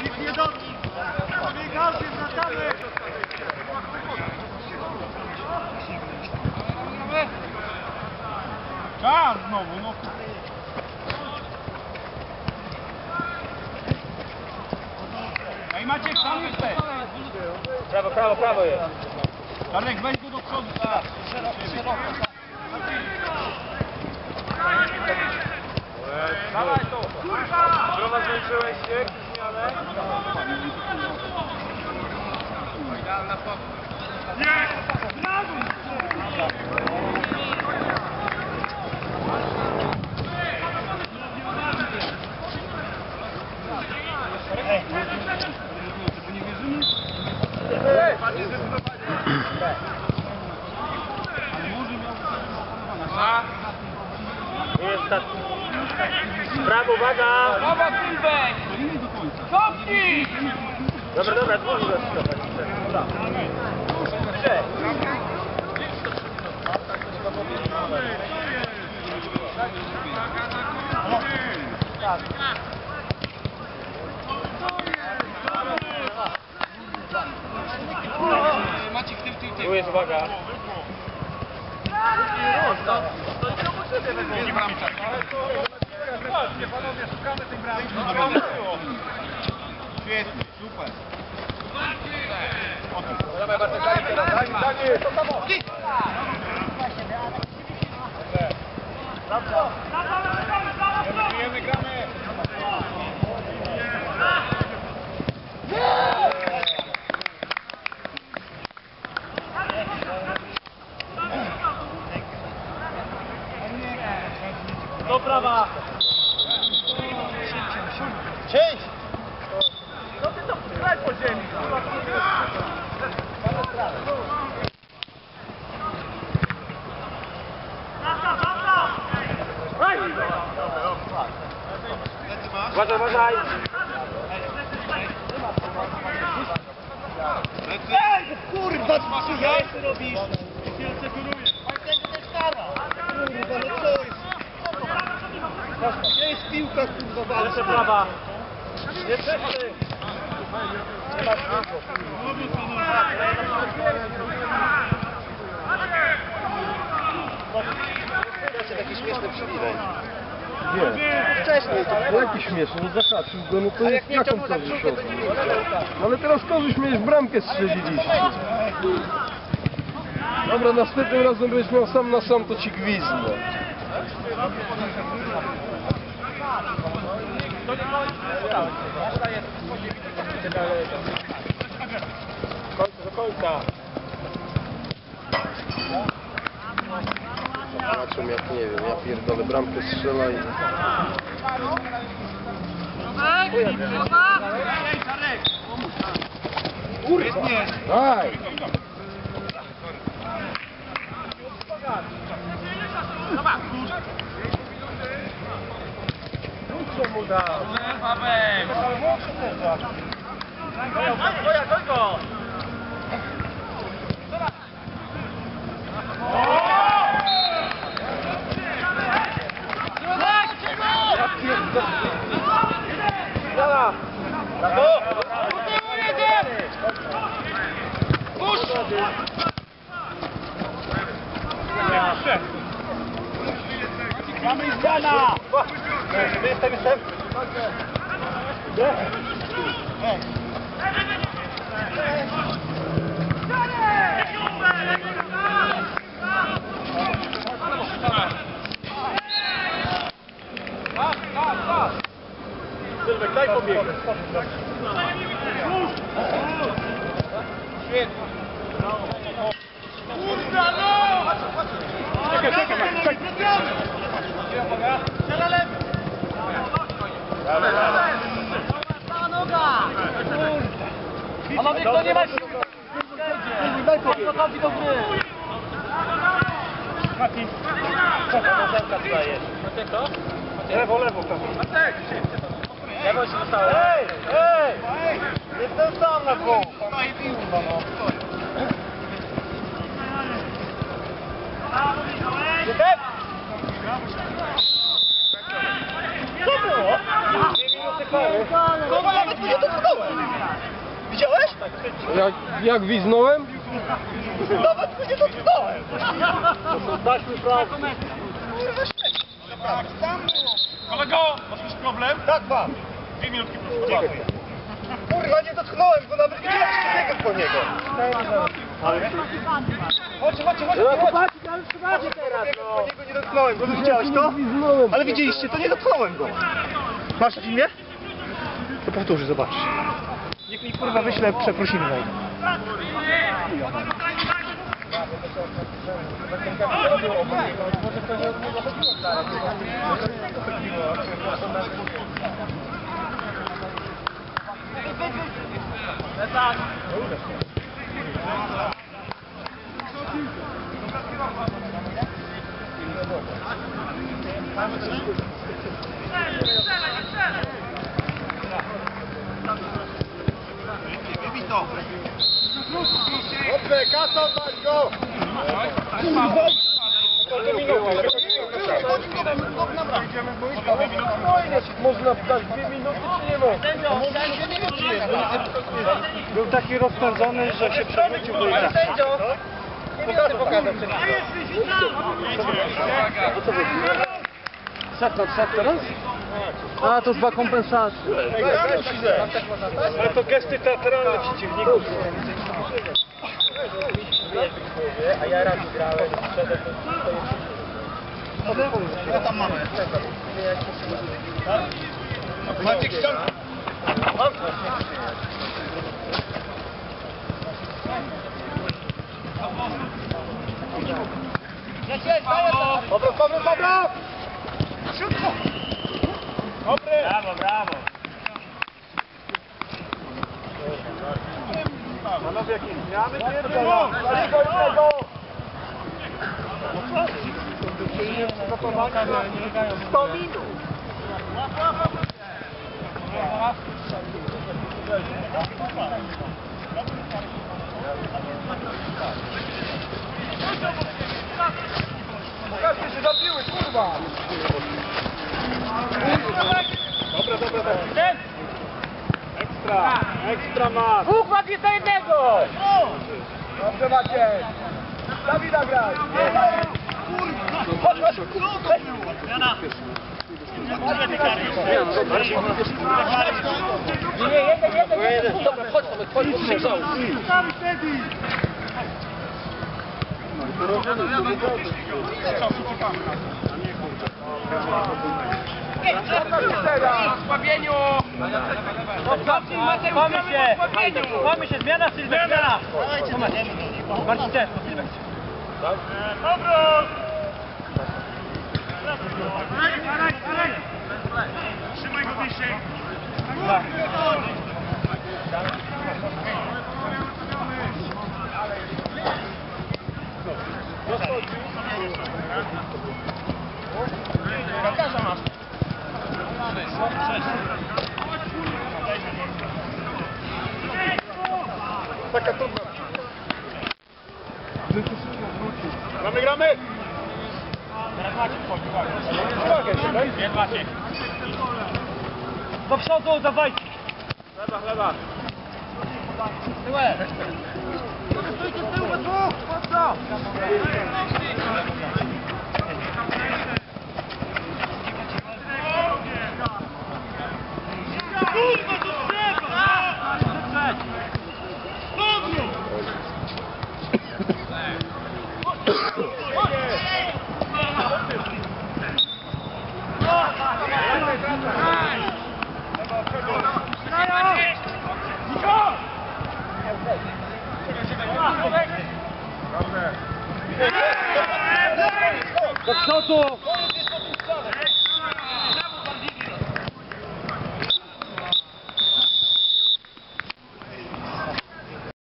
Nie dotknij! Biegał się, wracamy! Czas znowu, no. Ej Maciek, tam jesteś! Prawo, prawo, prawo jest. Czarnek, weź go do przodu, tak. Dawaj tu! Kurwa, zmęczyłeś się, zmianę. Idealna pogoda. Jest tak. Brawo, uwaga! Brawo, Sylwek! Cofnij! Dobra, dobra, dwóch rozstrować. Tu jest uwaga. Nie bramka. Nie panowie, szukamy tej bramki. Świetnie, super. Dawaj, Bartek, daj, to samo. Gramy, gramy. Do prawa. Cześć! No ty to graj po ziemi. Uważaj, uważaj. Ej, kurwa, co ty robisz? Kurwa, no co jest? Gdzie jest piłka, kurwa, walczy? Jeszcze prawa. Jeszcze trzy. Taki śmieszny przywilej. Nie, Wcześniej to no jaki śmieszny, no zahaczył go, no to A jest jak nie ciągnął jaką za to brzuchem, to nie wyszło? widział. No ale teraz korzyść miałeś, bramkę strzeliliście. Dobra, następnym razem będziesz miał sam na sam, to ci gwizdnę. Do końca. Zobaczę jak nie wiem, ja pierdolę, bramkę strzela i... Kurwa! Daj! Co mu dał? Paweł! Twoja, go! Dobra! Mamy zmiana! Jestem. Sylwek, daj pobieg. Świetnie! Kurwa, no! Czekaj. Strzela lewy! Panowie, kto nie ma siły, Daj pobieg. dochodzi do gry. Mati. Co to zemka tutaj jest? Co? Lewo, Matek! Lewo się dostało. Ej! Jestem sam na dwóch. Staje piłka, no. Józef! Co było? 2 minuty kary. Kurwa, nawet go nie dotknąłem. Widziałeś? Jak gwiznąłem? Nawet go nie dotknąłem. Daśmy prawdę. Kurwa śmieci. Naprawdę, tam było. Kolego, masz jakiś problem? Tak mam. 2 minutki proszę. Kurwa, nie dotknąłem go, nawet widziałem, że biegam po niego. Chodźcie. Zobaczcie teraz, Po niego nie dotknąłem go, widziałeś to? Gwiznąłem. Ale widzieliście, to nie dotknąłem go. Masz na filmie? To powtórzy, zobaczysz. Niech mi kurwa wyśle przeprosiny na niego. Dobrze, Kato, dać go! Można dać 2 minuty, czy nie można? Był taki rozpędzony, że się przewrócił do innego. Szat teraz? A, to 2 kompensacje. Ale to gesty teatralne przeciwników. A ja raz grałem, co tam mamy? Maciek ściąg. Dobra! Szybko! Brawo. Panowie, jakieś zmiany? Pokażcie się zabiły, kurwa! Ekstra mas. Układ jest do jednego! Dobrze macie! Dawida graj! Mamy się, zmiana Sylwek, zmiana! Marcin też, po Sylwek. Trzymaj go wyżej. Taka trudna. Gramy! Teraz Maciek wchodzi, Uwagę się, daj. Jest Maciek. Do przodu, dawajcie! Lewa. Stójcie z tyłu, dwóch! Mocno! Kurwa, to trzeba! Dobrze! Do przodu!